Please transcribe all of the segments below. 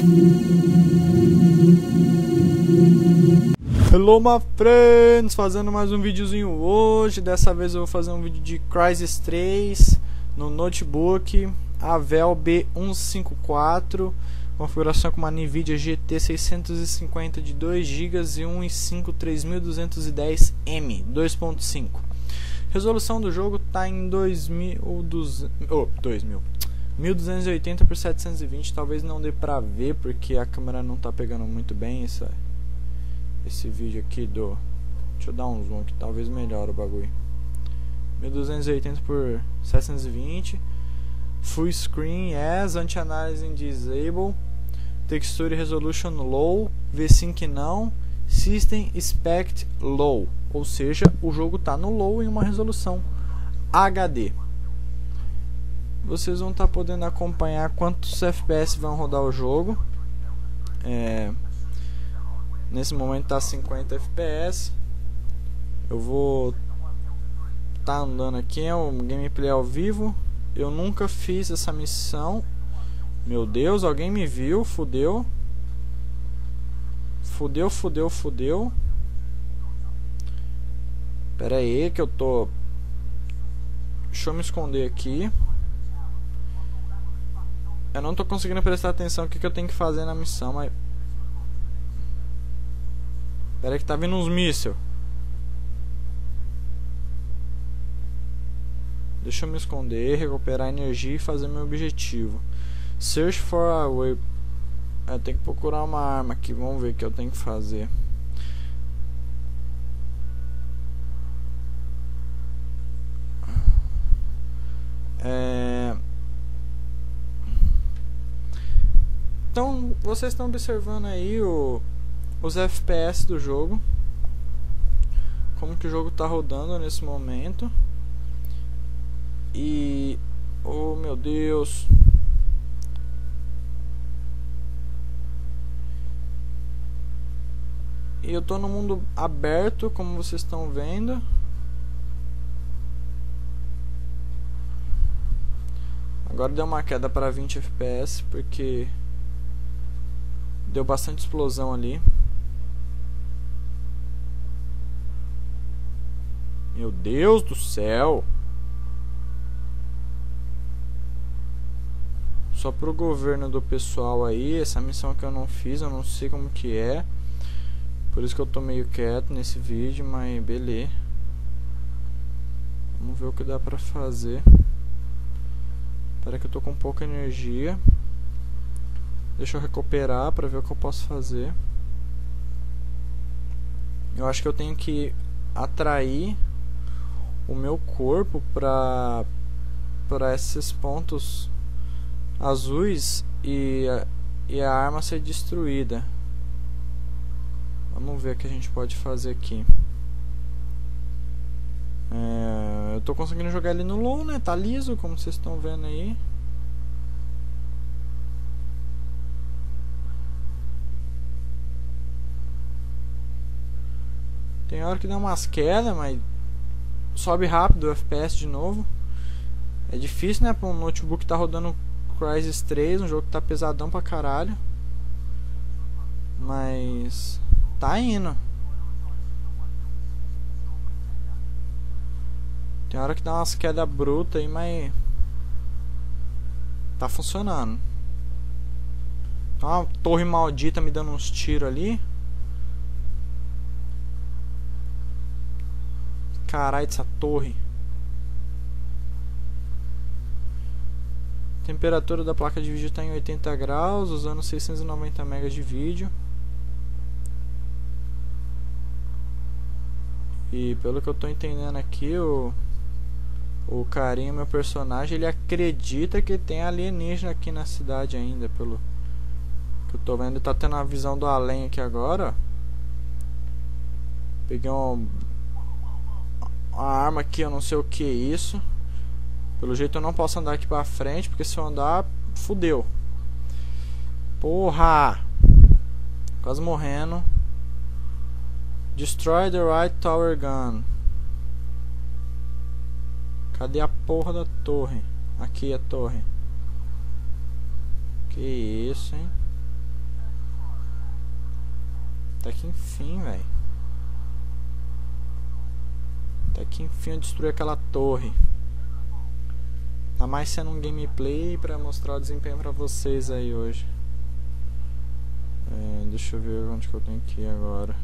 Hello my friends, fazendo mais um videozinho hoje. Dessa vez eu vou fazer um vídeo de Crysis 3 no notebook Avel B154, configuração com uma Nvidia GT 650 de 2 GB e 1.5 3210M 2.5. Resolução do jogo está em 1280 por 720. Talvez não dê pra ver porque a câmera não tá pegando muito bem esse vídeo aqui do... Deixa eu dar um zoom que talvez melhore o bagulho. 1280 por 720. Full screen, yes. Anti-aliasing disable. Texture resolution low. V-Sync não. System expect low. Ou seja, o jogo tá no low em uma resolução HD. Vocês vão estar podendo acompanhar quantos FPS vão rodar o jogo. Nesse momento tá 50 FPS. Eu vou tá andando aqui, é um gameplay ao vivo. Eu nunca fiz essa missão. Meu Deus, alguém me viu, fudeu. Fudeu. Pera aí que eu tô... Deixa eu me esconder aqui. Eu não tô conseguindo prestar atenção no que eu tenho que fazer na missão, mas... Pera aí que tá vindo uns mísseis. Deixa eu me esconder, recuperar energia e fazer meu objetivo. Search for a way. Eu tenho que procurar uma arma aqui. Vamos ver o que eu tenho que fazer. Então, vocês estão observando aí os FPS do jogo, como que o jogo está rodando nesse momento. E oh meu Deus, e eu tô no mundo aberto, como vocês estão vendo. Agora deu uma queda para 20 FPS porque deu bastante explosão ali. Meu Deus do céu. Só pro governo do pessoal aí, essa missão que eu não fiz, eu não sei como que é. Por isso que eu tô meio quieto nesse vídeo, mas beleza. Vamos ver o que dá pra fazer. Espera que eu tô com pouca energia. Deixa eu recuperar pra ver o que eu posso fazer. Eu acho que eu tenho que atrair o meu corpo para esses pontos azuis e a arma ser destruída. Vamos ver o que a gente pode fazer aqui. Eu tô conseguindo jogar ele no low, né? Tá liso, como vocês estão vendo aí. Tem hora que dá umas quedas, mas sobe rápido o FPS de novo. É difícil, né, para um notebook que tá rodando Crysis 3, um jogo que tá pesadão pra caralho. Mas tá indo. Tem hora que dá umas quedas brutas aí, mas tá funcionando. Tem uma torre maldita me dando uns tiros ali. Caralho, essa torre. Temperatura da placa de vídeo está em 80 graus, usando 690 MB de vídeo. E pelo que eu tô entendendo aqui, o carinha, meu personagem, ele acredita que tem alienígena aqui na cidade ainda. Pelo que eu tô vendo, ele tá tendo a visão do além aqui agora. Peguei uma arma aqui, eu não sei o que é isso. Pelo jeito eu não posso andar aqui pra frente, porque se eu andar, fudeu. Porra! Quase morrendo. Destroy the right tower gun. Cadê a porra da torre? Aqui a torre. Que isso, hein? Até que enfim, velho. Até que enfim eu destruí aquela torre. Tá mais sendo um gameplay pra mostrar o desempenho pra vocês aí hoje. Deixa eu ver onde que eu tenho que ir agora.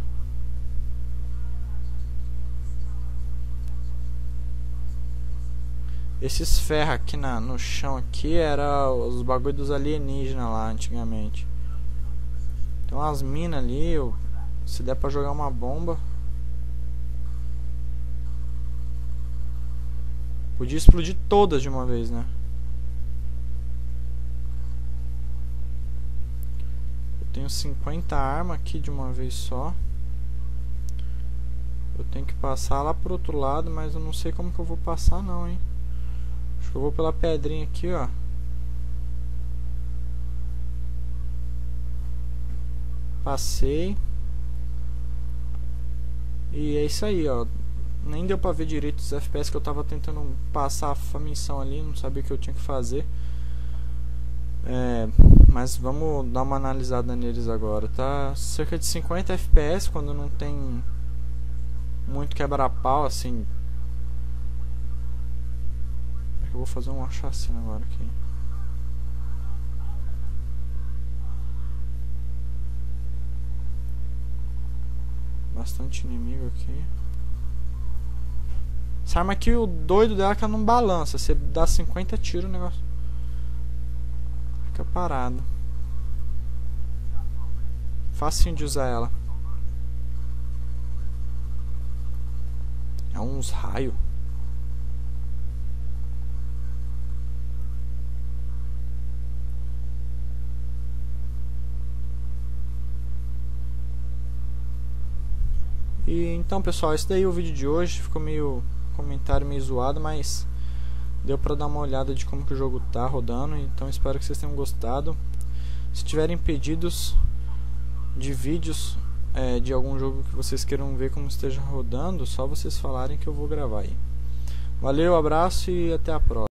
Esses ferros aqui no chão aqui era os bagulho dos alienígenas lá antigamente. Tem umas minas ali, se der pra jogar uma bomba. Podia explodir todas de uma vez, né? Eu tenho 50 armas aqui de uma vez só. Eu tenho que passar lá pro outro lado, mas eu não sei como que eu vou passar não, hein? Acho que eu vou pela pedrinha aqui, ó. Passei. E é isso aí, ó. Nem deu pra ver direito os FPS que eu tava tentando passar a missão ali, não sabia o que eu tinha que fazer. Mas vamos dar uma analisada neles agora. Tá cerca de 50 FPS quando não tem muito quebra-pau assim. Eu vou fazer uma chacina agora aqui. Bastante inimigo aqui. Essa arma aqui, o doido dela é que ela não balança. Você dá 50 tiros, o negócio fica parado. Facinho de usar ela. É uns raios. E então, pessoal, esse daí é o vídeo de hoje. Ficou meio comentário meio zoado, mas deu pra dar uma olhada de como que o jogo tá rodando. Então espero que vocês tenham gostado. Se tiverem pedidos de vídeos de algum jogo que vocês queiram ver como esteja rodando, só vocês falarem que eu vou gravar aí. Valeu, abraço e até a próxima.